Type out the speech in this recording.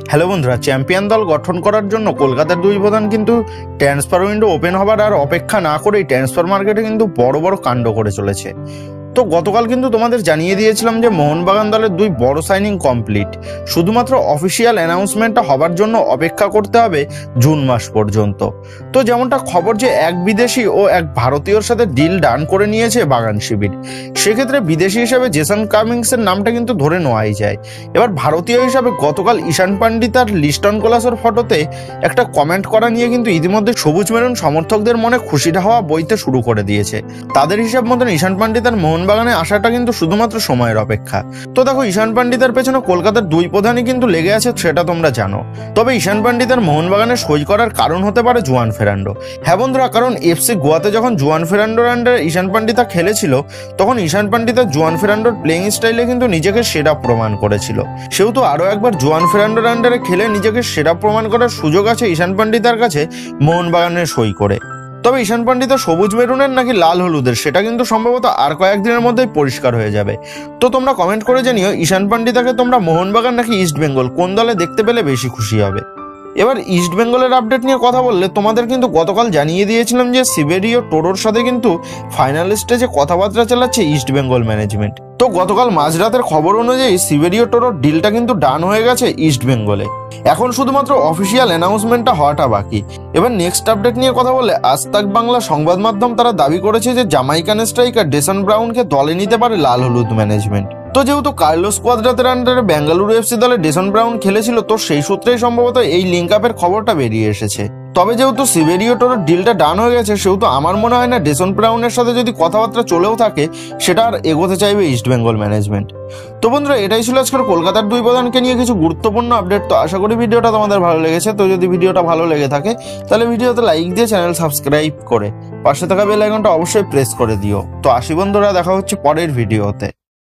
Hello বন্ধুরা, champion দল গঠন করার জন্য কলকাতার দুই প্রধান কিন্তু ট্রান্সফার উইন্ডো ওপেন হবার আর অপেক্ষা না করেই ট্রান্সফার মার্কেটে কিন্তু বড় বড় কাণ্ড করে চলেছে। তো গতকাল কিন্তু তোমাদের জানিয়ে দিয়েছিলাম যে মোহনবাগান দলের দুই বড় সাইনিং কমপ্লিট, শুধুমাত্র অফিসিয়াল অ্যানাউন্সমেন্টটা হবার জন্য অপেক্ষা করতে হবে জুন মাস পর্যন্ত। তো যেমনটা খবর যে এক বিদেশি ও এক ভারতীয়র সাথে ডিল ডান করে নিয়েছে বাগান শিবির, সেক্ষেত্রে বিদেশি হিসাবে জেসন কামিংসের নামটা কিন্তু ধরে নেওয়াই যায়। এবার ভারতীয় হিসাবে গতকাল ঈশান পান্ডিত আর লিস্টন কোলাসের ফটোতে একটা কমেন্ট করা নিয়ে কিন্তু ইতিমধ্যে সবুজ মেরুন সমর্থকদের মনে খুশিটা হওয়া বইতে শুরু করে দিয়েছে। তাদের হিসাব মতন ঈশান পান্ডিত আর মোহনবাগানে আসাটা কিন্তু শুধুমাত্র সময়ের অপেক্ষা। তো দেখো, ঈশান পান্ডিতের পেছনে কলকাতার দুই প্রধানই কিন্তু লেগে আছে, সেটা তোমরা জানো। তবে ঈশান পান্ডিত আর মোহনবাগানে সই করার কারণ হতে পারে জুয়ান ফেরান্ডো। হ্যাঁ বন্ধুরা, কারণ এফসি গোয়াতে যখন জুয়ান ফেরান্ডোর আন্ডারে ঈশান পান্ডিতা খেলেছিল, তখন ঈশান পান্ডিতা জুয়ান ফেরান্ডোর প্লেইং স্টাইলে কিন্তু নিজেকে সেরা প্রমাণ করেছিল। সেহেতু আরো একবার জুয়ান ফেরান্ডোর আন্ডারে খেলে নিজেকে সেরা প্রমাণ করার সুযোগ আছে ঈশান পান্ডিতার কাছে মোহনবাগানের সই করে। তবে ঈশান পান্ডিতা সবুজ মেরুনের নাকি লাল হলুদের, সেটা কিন্তু সম্ভবত আর কয়েকদিনের মধ্যেই পরিষ্কার হয়ে যাবে। তো তোমরা কমেন্ট করে জানিও ঈশান পান্ডিতাকে তোমরা মোহনবাগান নাকি ইস্ট বেঙ্গল কোন দলে দেখতে পেলে বেশি খুশি হবে। এবার ইস্ট বেঙ্গলের আপডেট নিয়ে কথা বললে তোমাদের কিন্তু গতকাল জানিয়ে দিয়েছিলাম যে সিবেরিও টোরোর সাথে কিন্তু ফাইনাল স্টেজে কথাবার্তা চালাচ্ছে ইস্ট বেঙ্গল ম্যানেজমেন্ট। তো গতকাল মাঝরাতের খবর অনুযায়ী সিবেরিও টোরোর ডিলটা কিন্তু ডান হয়ে গেছে ইস্ট বেঙ্গলে। এখন শুধুমাত্র অফিসিয়াল অ্যানাউন্সমেন্টটা হওয়াটা বাকি। এবার নেক্সট আপডেট নিয়ে কথা বললে আজতাক বাংলা সংবাদ মাধ্যম তারা দাবি করেছে যে জামাইকান স্ট্রাইকার ডেসন ব্রাউনকে দলে নিতে পারে লাল হলুদ ম্যানেজমেন্ট। তো যেহেতু কার্লোস কোয়াদ্রাতের আন্ডারে বেঙ্গালুরু এফসি দলে ডেসন ব্রাউন খেলেছিল, তো সেই সূত্রেই সম্ভবত এই লিঙ্ক আপের খবরটা বেরিয়ে এসেছে। তবে যেহেতু সিবেরিও টোরোর ডিলটা ডান হয়ে গেছে, সেহেতু আমার মনে হয় না ডেসন ব্রাউনের সাথে যদি কথাবার্তা চলেও থাকে সেটা আর এগোতে চাইবে ইস্ট বেঙ্গল ম্যানেজমেন্ট। তো বন্ধুরা, এটাই ছিল আজকের কলকাতার দুই প্রধানকে নিয়ে কিছু গুরুত্বপূর্ণ আপডেট। তো আশা করি ভিডিওটা তোমাদের ভালো লেগেছে। তো যদি ভিডিওটা ভালো লেগে থাকে তাহলে ভিডিওতে লাইক দিয়ে চ্যানেল সাবস্ক্রাইব করে পাশে থাকা বেল আইকনটা অবশ্যই প্রেস করে দিও। তো আসি বন্ধুরা, দেখা হচ্ছে পরের ভিডিওতে।